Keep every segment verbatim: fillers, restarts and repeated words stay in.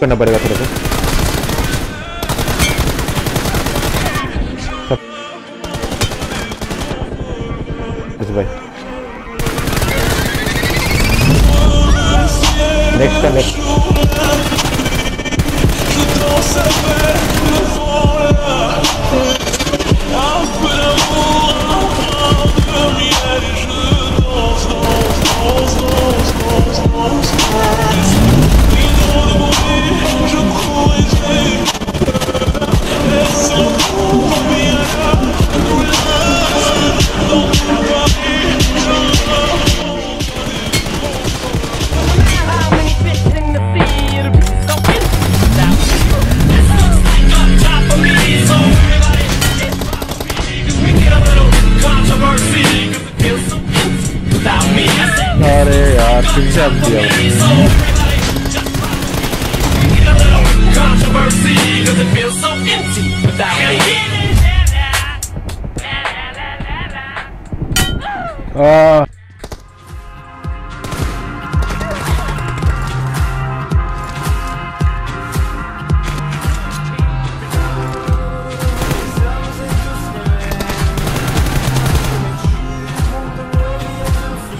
करना पड़ेगा थोड़ा सा। भाई नेक्स्ट का नेक्स्ट अरे यार फिर से अब दिया आ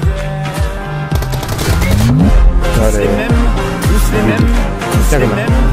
C'est même, ou c'est même, ou c'est même.